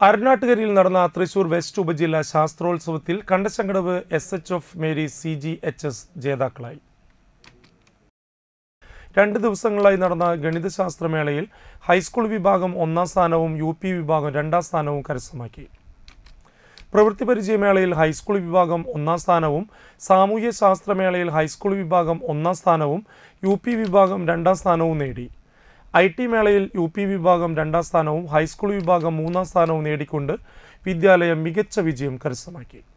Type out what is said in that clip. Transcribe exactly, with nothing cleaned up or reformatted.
അരുണാട്ടുകരയിൽ നടന്ന തൃശൂർ വെസ്റ്റ് ഉപജില്ലാ ശാസ്ത്രോത്സവത്തിൽ Kandassankadavu S H of Mary C G H S ജേതാക്കളായി. രണ്ട് ദിവസങ്ങളായി നടന്ന ഗണിതശാസ്ത്രമേളയിൽ ഹൈസ്കൂൾ വിഭാഗം ഒന്നാം സ്ഥാനവും യു പി വിഭാഗം രണ്ടാം സ്ഥാനവും കരസ്ഥമാക്കി. പ്രവൃത്തി പരിചയമേളയിൽ ഹൈസ്കൂൾ വിഭാഗം ഒന്നാം സ്ഥാനവും സാമൂഹ്യ ശാസ്ത്രമേളയിൽ ഹൈസ്കൂൾ വിഭാഗം ഒന്നാം സ്ഥാനവും യു പി വിഭാഗം രണ്ടാം സ്ഥാനവും നേടി. ഐ ടി മേളയിൽ യു പി വിഭാഗം രണ്ടാം സ്ഥാനവും ഹൈസ്കൂൾ വിഭാഗം മൂന്നാം സ്ഥാനവും നേടിക്കൊണ്ട് വിദ്യാലയം മികച്ച വിജയം കരസ്ഥമാക്കി.